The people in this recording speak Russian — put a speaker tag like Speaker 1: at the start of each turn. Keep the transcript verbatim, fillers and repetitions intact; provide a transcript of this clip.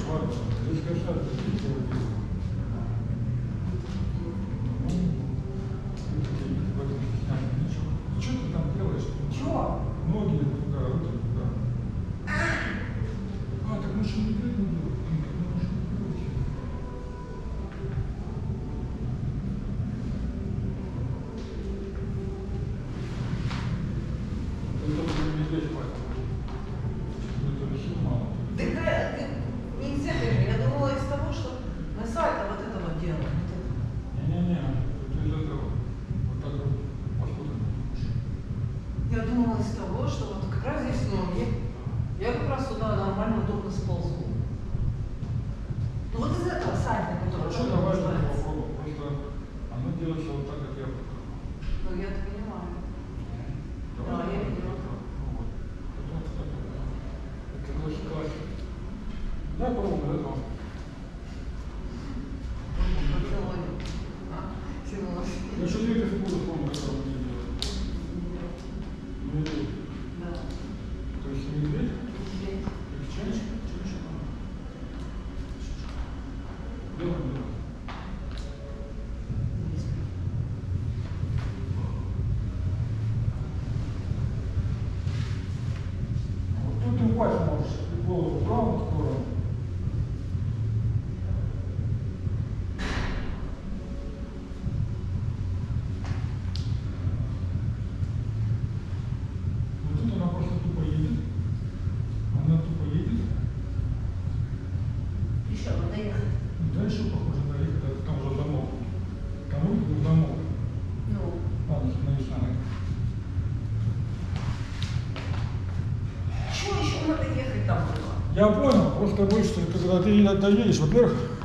Speaker 1: Ладно, здесь касается видео. Что ты там делаешь?
Speaker 2: Чего?
Speaker 1: Ноги туда, руки туда. А, так мы же не видно было.
Speaker 2: Нельзя, я думала из того, что мы сальто вот это вот делаем.
Speaker 1: Не-не-не, это из этого. Вот так вот посмотрим.
Speaker 2: Я думала из того, что вот как раз здесь ноги. Я как раз туда нормально, удобно сползу. Ну вот из этого сальто, который
Speaker 1: Что давай попробуем. Просто оно делается вот так, как я покажу.
Speaker 2: Ну я это понимаю. Да, я понимаю.
Speaker 1: Да, пробуем этого. Я что третью фигуру помню, которую мне делают. Медведь.
Speaker 2: Да.
Speaker 1: То есть медведь?
Speaker 2: Медведь.
Speaker 1: И чаще? Чаще. Делаем, делаем. Вот тут ты упасть можешь. Голову в правую сторону. Вот тут она просто тупо едет. Она тупо едет.
Speaker 2: Еще надо ехать.
Speaker 1: Дальше похоже на ехать, это там уже замок. Кому это замок?
Speaker 2: Ну.
Speaker 1: Ладно, становись на ноги.
Speaker 2: Чего еще надо ехать там было?
Speaker 1: Я понял, просто боюсь, что когда ты доедешь, во-первых,